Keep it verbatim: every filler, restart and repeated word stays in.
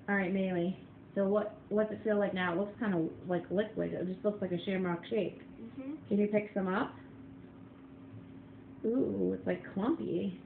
All right, Maylee. So what what's it feel like now? It looks kind of like liquid. It just looks like a shamrock shake. Mhm. Can you pick some up? Ooh, it's like clumpy.